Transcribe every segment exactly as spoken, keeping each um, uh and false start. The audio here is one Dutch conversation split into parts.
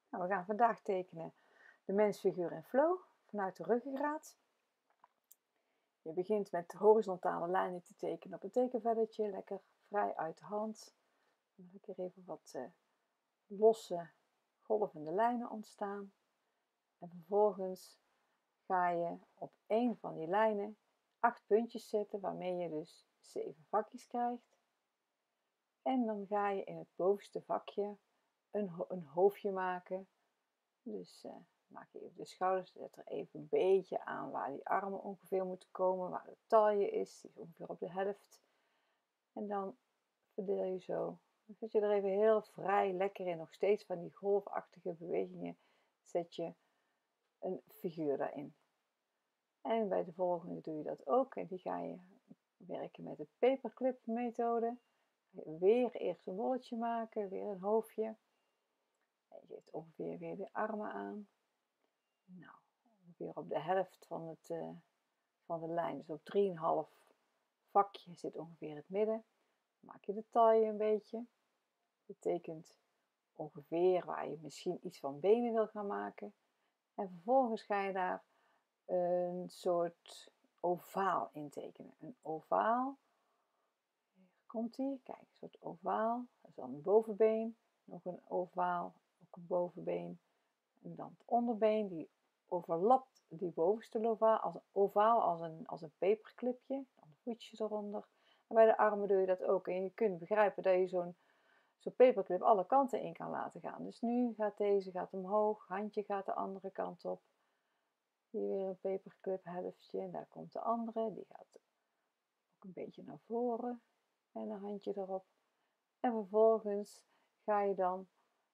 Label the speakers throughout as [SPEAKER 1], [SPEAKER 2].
[SPEAKER 1] Nou, we gaan vandaag tekenen de mensfiguur in flow vanuit de ruggengraat. Je begint met horizontale lijnen te tekenen op een tekenvelletje, lekker vrij uit de hand. Dan lekker even wat uh, losse golvende lijnen ontstaan. En vervolgens ga je op één van die lijnen acht puntjes zetten, waarmee je dus zeven vakjes krijgt. En dan ga je in het bovenste vakje een, ho een hoofdje maken. Dus uh, maak je even de schouders, zet er even een beetje aan waar die armen ongeveer moeten komen, waar de taille is, die is ongeveer op de helft. En dan verdeel je zo. Dan zet je er even heel vrij lekker in, nog steeds van die golfachtige bewegingen, zet je een figuur daarin. En bij de volgende doe je dat ook en die ga je werken met de paperclip methode. Weer eerst een bolletje maken, weer een hoofdje. En je geeft ongeveer weer de armen aan. Nou, ongeveer op de helft van, het, uh, van de lijn, dus op drie komma vijf vakje zit ongeveer het midden. Dan maak je de taille een beetje. Dat betekent ongeveer waar je misschien iets van benen wil gaan maken. En vervolgens ga je daar een soort ovaal in tekenen. Een ovaal, hier komt die, kijk, een soort ovaal. Dat is dan een bovenbeen, nog een ovaal, ook een bovenbeen. En dan het onderbeen, die overlapt die bovenste ovaal als een, ovaal, als een, als een paperclipje. Dan voetje eronder. En bij de armen doe je dat ook. En je kunt begrijpen dat je zo'n zo'n paperclip alle kanten in kan laten gaan. Dus nu gaat deze gaat omhoog, handje gaat de andere kant op. Hier weer een paperclip helftje. En daar komt de andere. Die gaat ook een beetje naar voren. En een handje erop. En vervolgens ga je dan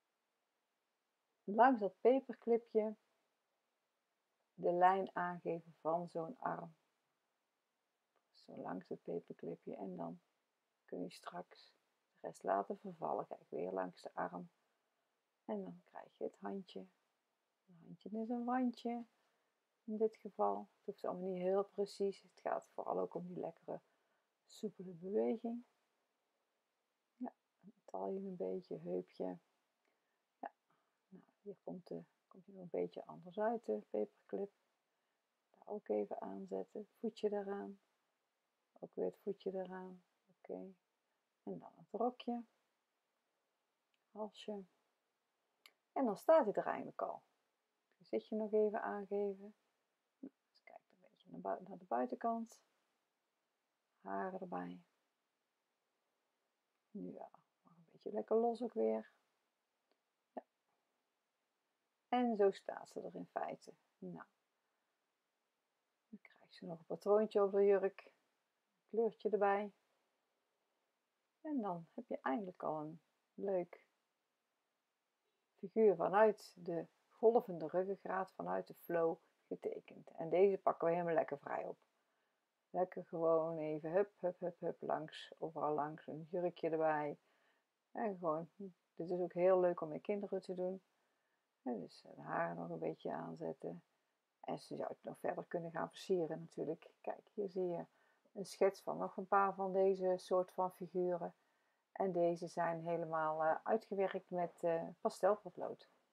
[SPEAKER 1] langs dat paperclipje de lijn aangeven van zo'n arm. Zo langs het paperclipje en dan kun je straks de rest laten vervallen. Kijk, weer langs de arm. En dan krijg je het handje. Een handje is een wandje. In dit geval. Het hoeft allemaal niet heel precies. Het gaat vooral ook om die lekkere, soepele beweging. Ja, taille een beetje, heupje. Ja, nou, hier komt, de, komt hij nog een beetje anders uit, de paperclip. Daar ook even aanzetten. Voetje eraan. Ook weer het voetje eraan. Oké. Okay. En dan het rokje. Halsje. En dan staat hij er eigenlijk al. Het gezichtje nog even aangeven. Nou, dus kijk een beetje naar, bui naar de buitenkant. Haren erbij. Ja, mag een beetje lekker los ook weer. Ja. En zo staat ze er in feite. Nou. Dan krijgt ze nog een patroontje op de jurk. Een kleurtje erbij. En dan heb je eigenlijk al een leuk figuur vanuit de golvende ruggengraat, vanuit de flow getekend. En deze pakken we helemaal lekker vrij op. Lekker gewoon even hup, hup, hup, hup, langs, overal langs, een jurkje erbij. En gewoon, dit is ook heel leuk om met kinderen te doen. En dus de haren nog een beetje aanzetten. En ze zou het nog verder kunnen gaan versieren natuurlijk. Kijk, hier zie je een schets van nog een paar van deze soort van figuren. En deze zijn helemaal uh, uitgewerkt met uh, pastelpotlood.